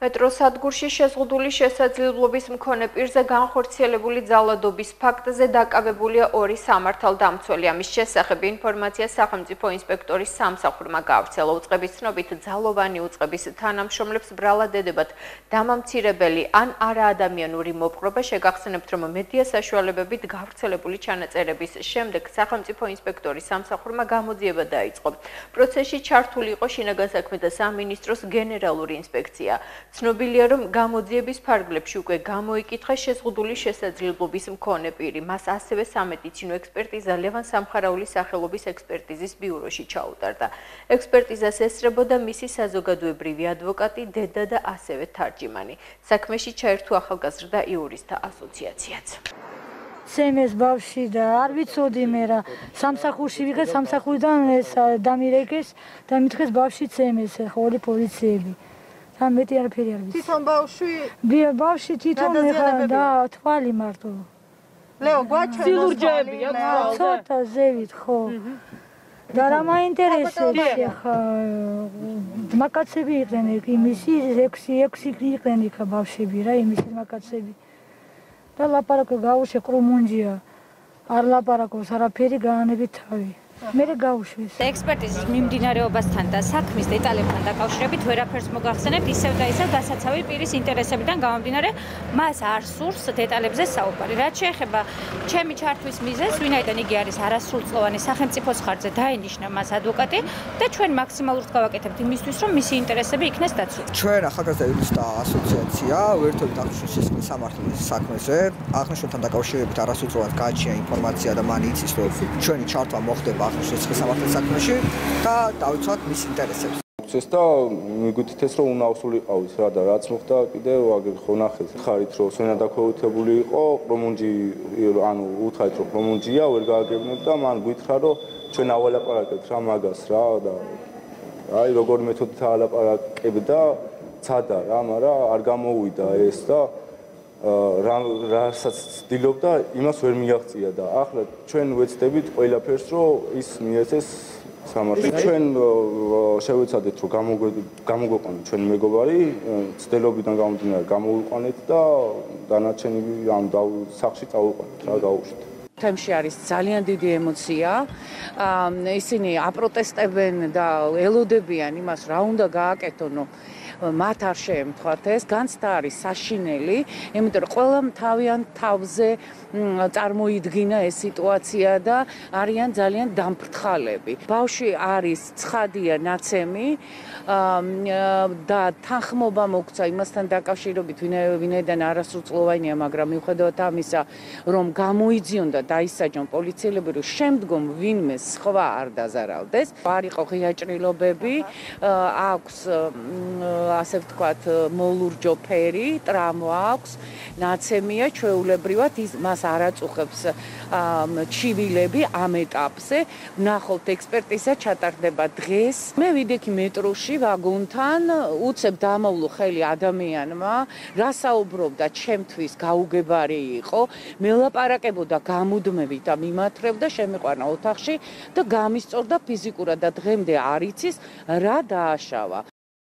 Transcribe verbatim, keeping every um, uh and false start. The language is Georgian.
მეტროსადგურში შეზღუდული შესაძლებლობის მქონე პირზე განხორციელებული ძალადობის ფაქტზე დაკავებულია ორი სამართალდამცველი. ამის შესახებ ინფორმაცია სახელმწიფო ინსპექტორის სამსახურმა გაავრცელა. უწყების ცნობით ძალოვანი უწყების თანამშრომლებს ბრალად ედებათ დამამცირებელი ან არაადამიანური მოპყრობა. შეგახსენებთ, რომ მედია საშუალებებით გავრცელებული ჩანაწერების შემდეგ სახელმწიფო ინსპექტორის სამსახურმა გამოძიება დაიწყო. პროცესში ჩართული იყო შინაგან საქმეთა სამინისტროს გენერალური ინსპექცია. ცნობილია, რომ გამოძიების ფარგლებში უკვე გამოიკითხა შეზღუდული შესაძლებლობის მქონე პირი. მას ასევე სამედიცინო ექსპერტიზა ლევან სამხარაულის სახელობის ექსპერტიზის ბიუროში ჩაუტარდა. ექსპერტიზას ესწრებოდა მისი საზოგადოებრივი ადვოკატი, დედა და ასევე თარჯიმანი. საქმეში ჩაერთო ახალგაზრდა იურისტთა ასოციაციაც. სემეს ბავში და არ ვიცოდი მე რა სამსახურში ვიღე სამსახურიდან ეს დამირეკეს და მითხეს ბავში ცემეს ხო ორი პოლიციები. მეტი არაფერი არ ვიცი. თვითონ ბავშვი? ბავშვი თვითონ ეხა და თვალი მარტო. ლეო, გვაჩვენოს სილურჯეებია თვალზე. ცოტა ზევით, ხო. და რა მაინტერესებს ეხა მაკაცები იყვნენ იმისი ექვსი ექვსი იყვნენ იქა ბავშვები რა იმისი მაკაცები. და ლაპარაკო გაუშვე ყრუმუნჯია. არ ლაპარაკობს არაფერი გაანებით თავი. მერე გაუშვეს. ექსპერტიზის მიმდინარეობასთან და საქმის დეტალებთან დაკავშირებით ვერაფერს მოგახსენებთ, ისევ და ისევ დასაცავი პირის ინტერესებიდან გამომდინარე, მას არ სურს დეტალებზე საუბარი. რაც შეეხება ჩემი ჩართვის მიზეზს, ვინაიდან იგი არის არასრულწლოვანი სახელმწიფოს ხარჯზე დაენიშნა მას ადვოკატი და ჩვენ მაქსიმალურად გავაკეთებთ იმისთვის, რომ მისი ინტერესები იქნეს დაცული. ჩვენ ახალგაზრდა იურისტთა ასოციაცია ვერთობით აღნიშნულ სისხლის სამართლის საქმეზე, აღნიშნულთან დაკავშირებით არასრულწლოვანად გააჩნია ინფორმაცია და მან იცის, რომ ჩვენი ჩართვა მოხდება სისხლის სამართლის საქმეში და დავიცვათ მის ინტერესებს. და მიგვითითეს რომ უნაოსული ყავით რა და რაც მოხდა კიდევ აგერ ხო ნახეთ ხარით რომ სვენა დაქვეითებული იყო პრომუნჯი ანუ უთხარით რომ პრომუნჯია ვერ გააგებნებ და მან გითხრა რომ ჩვენ ავალაპარაკებთ რა მაგას რა და აი როგორი მეთოდით ავალაპარაკებდა ცადა რა მაგრამ არ გამოუვიდა ეს და რა რასაც ცდილობდა იმას ვერ მიაღწია და ახლა ჩვენ ვეცდებით ყველაფერს რომ ის მიეცეს სამართლი ჩვენ შევეცადეთ რომ გამოგვეყვანოთ ჩვენი მეგობარი ცდილობიდან გამომდინარე გამოვიყვანეთ და დანარჩენი ამ სახში წავიყვანეთ რა გაუშვით თემში არის ძალიან დიდი ემოცია. ისინი აპროტესტებენ და ელოდებიან იმას რა უნდა გააკეთონო მათ არ შეემთხვათ ეს განცდა არის საშინელი, იმიტომ რომ ყველამ თავიან თავზე წარმოიდგინა ეს სიტუაცია და არიან ძალიან დამფრთხალები. ბავშვი არის ცხადია ნაცემი და თანხმობა მოგცა იმასთან დაკავშირებით, ვინაიდან არასრულწლოვანია, მაგრამ მიუხედავად ამისა, რომ გამოიძიონ და დაისაჯონ პოლიციელები, რომ შემდგომ ვინმე სხვა არ დაზარავდეს. არ იყო ღია ჭრილობები, აქვს ასე ვთქვათ, მოლურჯო ფერი, ტრამვა აქვს, ნაცემია, ჩვეულებრივად ის მას არ აწუხებს ჩივილები ამ ეტაპზე. ვნახავთ ექსპერტიზა ჩატარდება დღეს. მე ვიდექი მეტროში ვაგონთან, უცებ დამოვლო ხელი ადამიანმა, რა საუბრობდა ჩემთვის გაუგებარი იყო, მელაპარაკებოდა გამუდმებით და მიმათრევდა, შემიყვანა ოთახში და გამისწორდა ფიზიკურად და დღემდე არ იცის რა დააშავა.